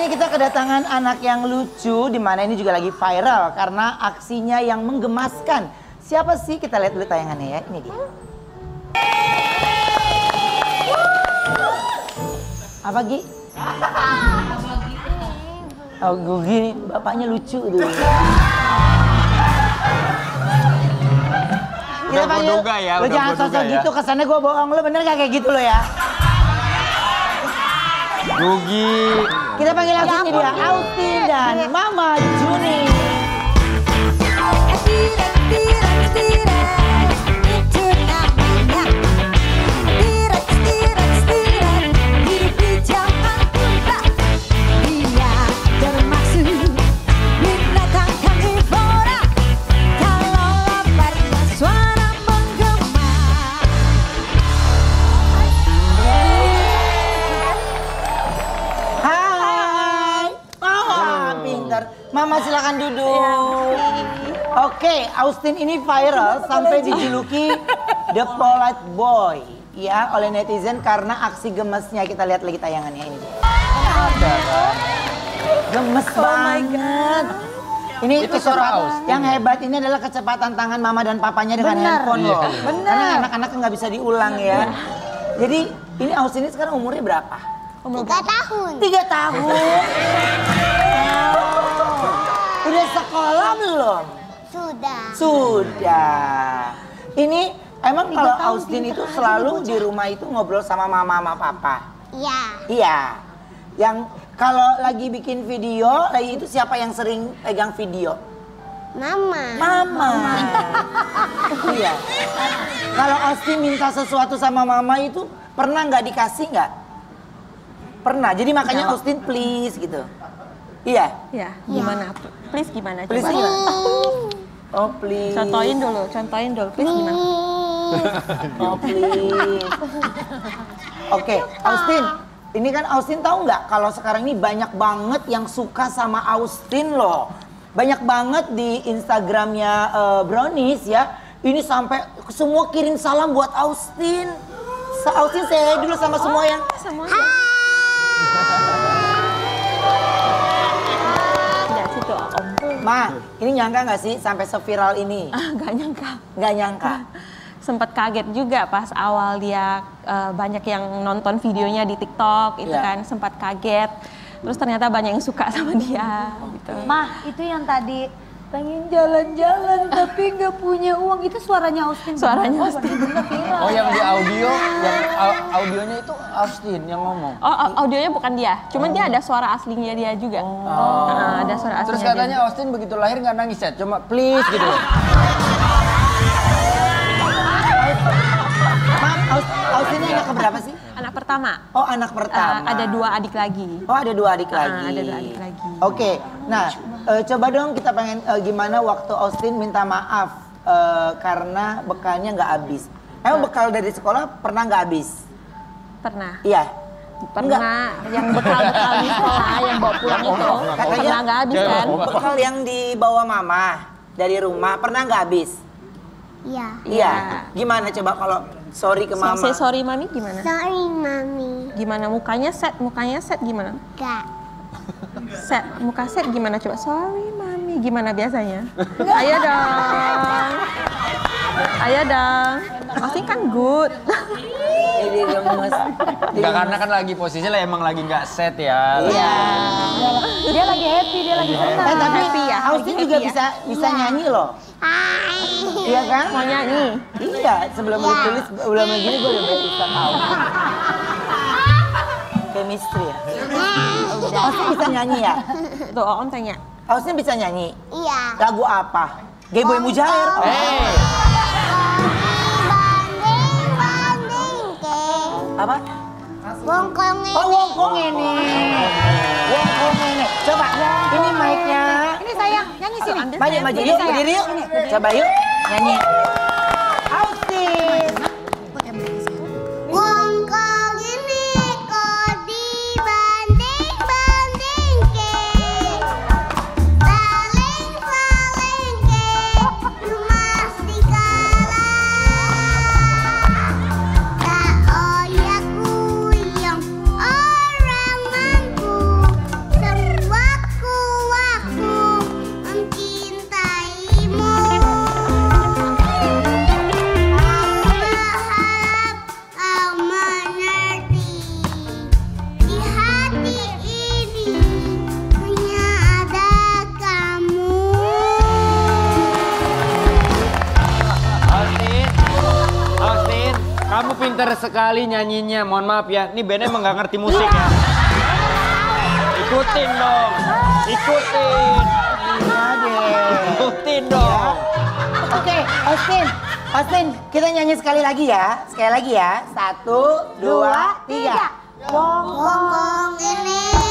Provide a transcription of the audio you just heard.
ini kita kedatangan anak yang lucu, di mana ini juga lagi viral karena aksinya yang menggemaskan. Siapa sih? Kita lihat dulu tayangannya ya. Ini dia. Apa Gi? Oh Gugi, bapaknya lucu dulu. Kita panggil, ya, lo jangan sosok gitu, kesannya gue bohong. Lo bener gak kayak gitu lo ya? Gugi. Kita panggil langsung dia, Austin dan Mama Juni. Mama silakan duduk. Oke, Austin ini viral sampai dijuluki The Polite Boy ya oleh netizen karena aksi gemesnya. Kita lihat lagi tayangannya ini. Gemes banget. Ini itu suara Austin. Yang hebat ini adalah kecepatan tangan mama dan papanya dengan handphone loh. Karena anak-anak nggak bisa diulang ya. Jadi ini Austin ini sekarang umurnya berapa? 3 tahun. 3 tahun. Udah sekolah belum? Sudah. Ini emang kalau Austin itu selalu di rumah itu ngobrol sama mama sama papa? Iya. Iya. Yang kalau lagi bikin video, lagi itu siapa yang sering pegang video? Mama. Iya. Kalau Austin minta sesuatu sama mama itu pernah nggak dikasih nggak? Pernah. Jadi makanya Austin please gitu. Iya. Iya. Gimana? Please gimana? Please coba. gimana? Oh please. Contohin dulu. Please gimana? Oh please. Oke, Austin. Ini kan Austin tahu nggak kalau sekarang ini banyak banget yang suka sama Austin loh. Banyak banget di Instagramnya Brownies ya. Ini sampai semua kirim salam buat Austin. Austin say dulu sama semua yang. Ma, ini nyangka nggak sih sampai seviral ini? Nggak nyangka. Nggak nyangka. Sempet kaget juga pas awal dia banyak yang nonton videonya di TikTok itu kan, sempat kaget. Terus ternyata banyak yang suka sama dia. Gitu. Mah, itu yang tadi pengen jalan-jalan tapi nggak punya uang, itu suaranya Austin. Suaranya Austin. Oh yang di audio, yang audionya itu Austin yang ngomong. Oh audionya bukan dia, cuman dia ada suara aslinya dia juga. Ada suara aslinya. Terus katanya dia. Austin begitu lahir nggak nangis ya, cuma please gitu. Austin ini anak keberapa sih? Anak pertama. Oh anak pertama. Ada 2 adik lagi. Oh ada 2 adik lagi. Ada 2 adik lagi. Oke, nah coba dong kita pengen gimana waktu Austin minta maaf karena bekalnya nggak habis. Emang bekal dari sekolah pernah nggak habis? Pernah. Iya. Pernah. Yang bekal-bekal di sekolah yang bawa pulang itu pernah nggak habis kan? Bekal yang dibawa mama dari rumah pernah nggak habis? Iya. Gimana coba kalau sorry ke mama? Say sorry mami gimana? Sorry mami. Gimana mukanya set gimana? Enggak. Set, muka set gimana coba? Sorry mami, gimana biasanya? Ayo dong. Pasti kan good. Ini gemes. Enggak, karena kan lagi posisinya emang lagi nggak set ya. Iya. Dia lagi happy, dia lagi senang. Tapi Happy ya, Austin juga bisa nyanyi loh. Iya kan? Mau nyanyi? Iya, sebelum ditulis udah begini gue udah bisa tahu. Chemistry ya? Austin bisa nyanyi ya? Tuh Om tanya. Austin bisa nyanyi? Iya. Lagu apa? Gayboy Mujair? Apa? Wongkong ini. Oh wongkong ini. Coba, ini mic-nya. Ini sayang, nyanyi sini. Maju yuk, berdiri yuk. Coba yuk, nyanyi. Austin. Wongkong ini kok dibanding-banding ke. Paling ke rumah serigala. Tak oyak kuyang orang mampu. Pinter sekali nyanyinya. Mohon maaf ya, ini bandnya emang nggak ngerti musik ya. Ikutin dong, ikutin. Iya deh. Ikutin dong. Oke, Austin, kita nyanyi sekali lagi ya. Sekali lagi ya. 1, 2, 3. Bongbong ini